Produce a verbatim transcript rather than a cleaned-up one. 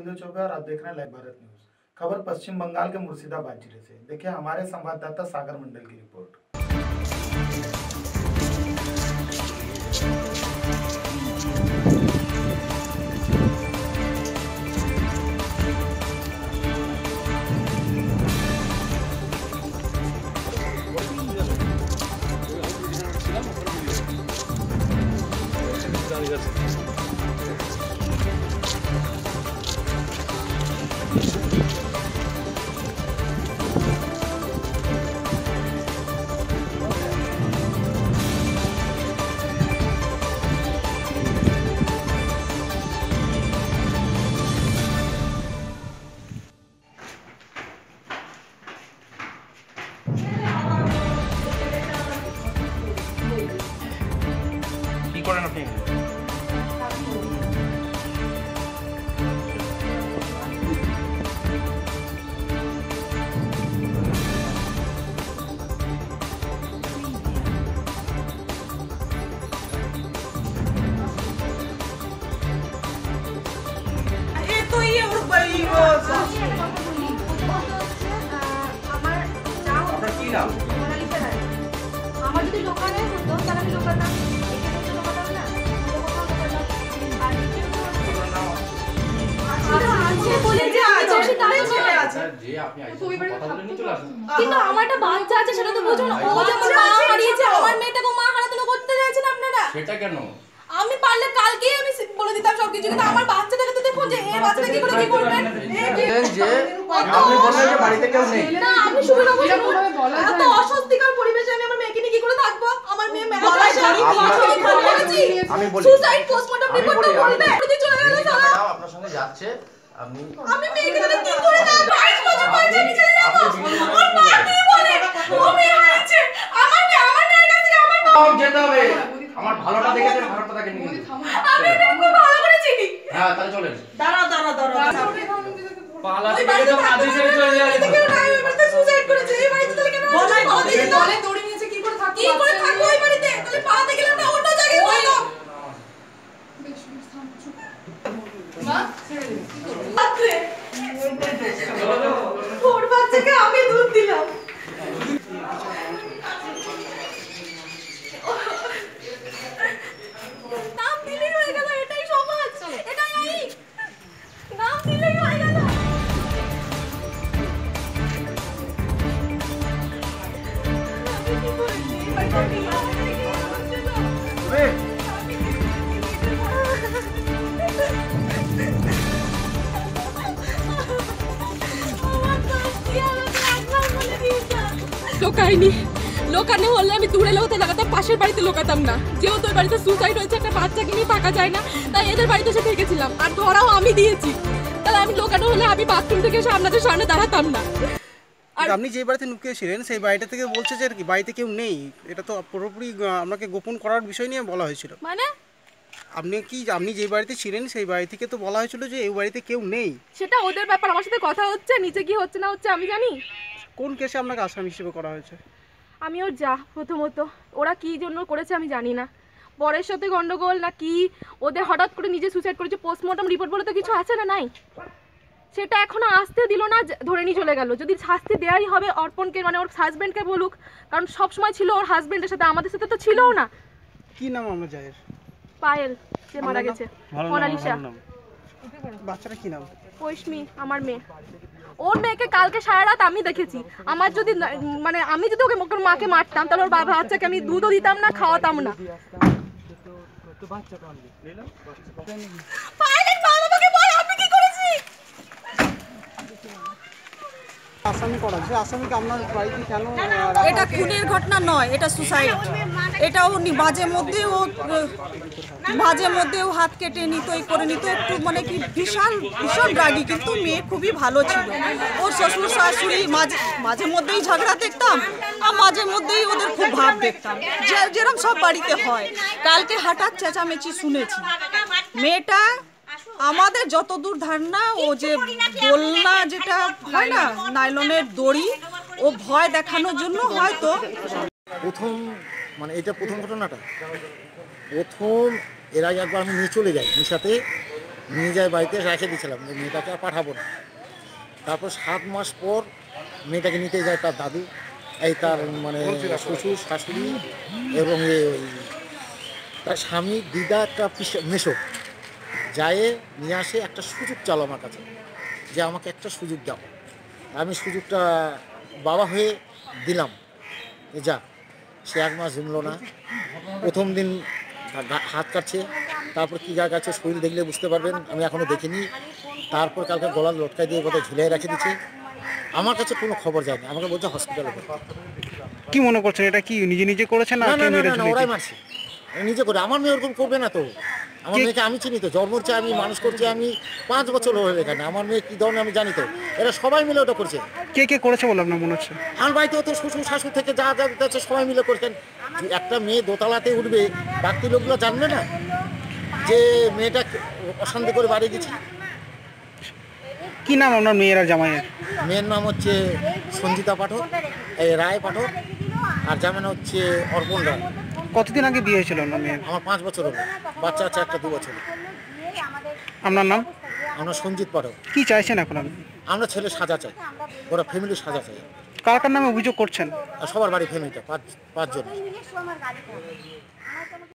बिंदु चौबे और आप देख रहे हैं लाइव भारत न्यूज। खबर पश्चिम बंगाल के मुर्शिदाबाद जिले से। देखिए हमारे संवाददाता सागर मंडल की रिपोर्ट। করেন আপনি? itu iya berbayi bos. আমার নাম আপনার কি নাম? মোনালিসা রায়। আমার যদি দোকানে হতো তাহলে আমি দোকানদার এখানে তো দোকানদার না আর আছে বলে যে আছে তাই চলে আছে যে আপনি আইছেন কথা বলে নিয়ে চলে আসেন। কিন্তু আমার একটা বাচ্চা আছে সেটা তো বুঝুন ও যেমন মা হারিয়েছে আমার মেয়েটাকে মা হারাতে করতে চাইছেন আপনারা সেটা কেন? আমি পারলে কালকে আমি বলে দিতাম সবকিছু কিন্তু আমার বাচ্চাটাকে তো দেখুন যে এই বাচ্চাটা কি করে কি করবেন যে আপনি বললেন যে বাড়িতে কেউ নেই। না আমি সুবিধা বুঝুন এত অস্বস্তিকর পরিবেশে আমি আমার মেয়েকে নিয়ে কি করে থাকবো আমার মেয়ে আমি বলি সুসাইড পোস্টমর্টম রিপোর্ট বলবে যদি চলে গেল সারা আপনার সঙ্গে যাচ্ছে আমি আমি মেয়েকে তাহলে কি করে না বাইশ বছর বয়সে আমি চলে যাব আমার মা কি বলে ও মেয়ে হয়েছে আমার মেয়ে আমার মেয়ের কাছে আমার মা যেতে হবে আমার ভালোটা দেখে ভালোটা তাকে নিয়ে আমি এটা খুব ভালো করে চিনি হ্যাঁ তাহলে চলেন। দাঁড়া দাঁড়া দাঁড়া পালা থেকে তো আদি ছেড়ে চলে যাবে কেউ না এই বাড়িতে সুসাইড করেছে এই বাড়িতে তাহলে কেন বলাই বলে দড়ি নিয়েছে কি করে থাকবো কি করে থাকবো ওই বাড়িতে তাহলে পালাতে গেলাম না অন্য জায়গায় বলতো মা ছেড়ে দিন কি করব বাচ্চা ওর বাচ্চাকে আমি দুধ দিলাম নাম দিলেই হয়ে গেল এটাই সমাজ এটাই আইন নাম দিলেই হয়ে গেল লোকাইনি লোকানে হলে আমি দূরে লোকতে লাগাতাম পাশের বাড়িতে লোকাতাম না যেহেতু ওই বাড়িতে সুসাইড হয়েছে একটা বাচ্চাকে নিয়ে থাকা যায় না তাই এদের বাড়িতে এসে থেকেছিলাম আর ধরাও আমি দিয়েছি তাহলে আমি লোকানো হলে আমি বাথরুম থেকে এসে আপনাদের সামনে দাঁড়াতাম না। আর আপনি যে বাড়িতে লুকিয়েছিলেন সেই বাড়িটা থেকে বলছে যে আর কি বাড়িতে কেউ নেই এটা তো পুরোপুরি আপনাকে গোপন করার বিষয় নিয়ে বলা হয়েছিল মানে আপনি কি আপনি যে বাড়িতে ছিলেন সেই বাড়ি থেকে তো বলা হয়েছিল যে এই বাড়িতে কেউ নেই সেটা ওদের ব্যাপার আমার সাথে কথা হচ্ছে নিচে কি হচ্ছে না হচ্ছে আমি জানি কোন কেসে আপনাকে আসামি হিসেবে করা হয়েছে আমি ওর যা প্রথমত ওরা কি জন্য করেছে আমি জানি না বরের সাথে গন্ডগোল না কি ওদের হঠাৎ করে নিজে সুসাইড করেছে পোস্টমর্টম রিপোর্ট বলে তো কিছু আছে না নাই সেটা এখনো আসতে দিল না ধরে নিয়ে চলে গেল যদি শাস্তি দেওয়াই হবে অর্পণকে মানে ওর হাজব্যান্ডকে বলুক কারণ সবসময় ছিল ওর হাজব্যান্ডের সাথে আমাদের সাথে তো ছিলও না কি নাম আমার জায়ের পায়েল যে মারা গেছে মোনালিসা বাচ্চাটা কি নাম পৈশমি আমার মেয়ে ওর মেয়েকে কালকে সারা রাত আমি দেখেছি আমার যদি মানে আমি যদি ওকে ওর মাকে মারতাম তাহলে ওর বাবা বাচ্চাকে আমি দুধও দিতাম না খাওয়াতাম না পায়েলের বাবাকে বল আপনি কি করেছি আসামি করা হয়েছে আসামিকে আপনার বাড়িতে কেন এটা খুনের ঘটনা নয় এটা সুসাইড এটাও মাঝে মধ্যে ও মাঝে মধ্যে ও হাত কেটে নিত এই করে নিত একটু মানে কি বিশাল ভীষণ রাগী কিন্তু মেয়ে খুবই ভালো ছিল ওর শ্বশুর শাশুড়ি মাঝে মাঝে মধ্যেই ঝগড়া দেখতাম আর মাঝে মধ্যেই ওদের খুব ভাব দেখতাম যে যেরকম সব বাড়িতে হয় কালকে হঠাৎ চেঁচামেচি শুনেছি মেয়েটা আমাদের যতদূর ধারণা ও যে দোলনা যেটা হয় না নাইলনের দড়ি ও ভয় দেখানোর জন্য হয়তো প্রথম মানে এটা প্রথম ঘটনাটা প্রথম এর আগে একবার আমি নিয়ে চলে যাই নিশাতে নিয়ে যায় বাড়িতে রেখে দিয়েছিলাম যে মেয়েটাকে আর পাঠাবো না। তারপর সাত মাস পর মেয়েটাকে নিতে যায় তার দাদু, এই তার মানে শ্বশুর শাশুড়ি এবং এ ওই তার স্বামী দিদা একটা মেশো যায় নিয়ে আসে একটা সুযোগ চালো আমার কাছে যে আমাকে একটা সুযোগ দাও। আমি সুযোগটা বাবা হয়ে দিলাম, যা। সে এক মাস জমলো না। প্রথম দিন হাত কাটছে, তারপর কী গা কাটছে শরীর দেখলে বুঝতে পারবেন, আমি এখনও দেখিনি। তারপর কালকে গলার লটকায় দিয়ে কোথায় ঝুলিয়ে রেখে দিচ্ছে। আমার কাছে কোনো খবর যায়নি, আমাকে বলছে হসপিটালে। কি মনে করছেন এটা কি নিজে নিজে করেছেন না না না কেউ মেরে না না, ঝুলিয়েছে? ওরাই মারছে নিজে করে। আমার মেয়ে ওরকম করবে না তো। আমার মেয়েকে আমি চিনি তো, জন্ম হচ্ছে আমি, মানুষ করছি আমি, পাঁচ বছর হয়ে এখানে। আমার মেয়ে কী ধরনের আমি জানি তো। এরা সবাই মিলে ওটা করছে। কে কে করেছে বলে আপনার মনে হচ্ছে? আমার বাড়িতে তো শ্বশুর শাশুর থেকে যা যা আছে সবাই মিলে করছেন। একটা মেয়ে দোতলাতে উঠবে, বাকি লোকগুলো জানবে না যে মেয়েটা অশান্তি করে বাড়ি গেছে। কি নাম আপনার মেয়ের আর জামাইয়ের? মেয়ের নাম হচ্ছে সঞ্জিতা পাঠক, এই রায় পাঠক, আর জামাই হচ্ছে অর্পণ রায়। কতদিন আগে বিয়ে হয়েছিল আপনার মেয়ের? আমার পাঁচ বছর হলো, বাচ্চা আছে একটা দু বছর। আপনার নাম? আমরা সঞ্জিত পাঠক। কি চাইছেন এখন আপনি? আমরা ছেলে সাজা চাই, ওরা ফ্যামিলি সাজা চাই। কার কার নামে অভিযোগ করছেন? আর সবার বাড়ি ফ্যামিলিটা পাঁচ পাঁচজন।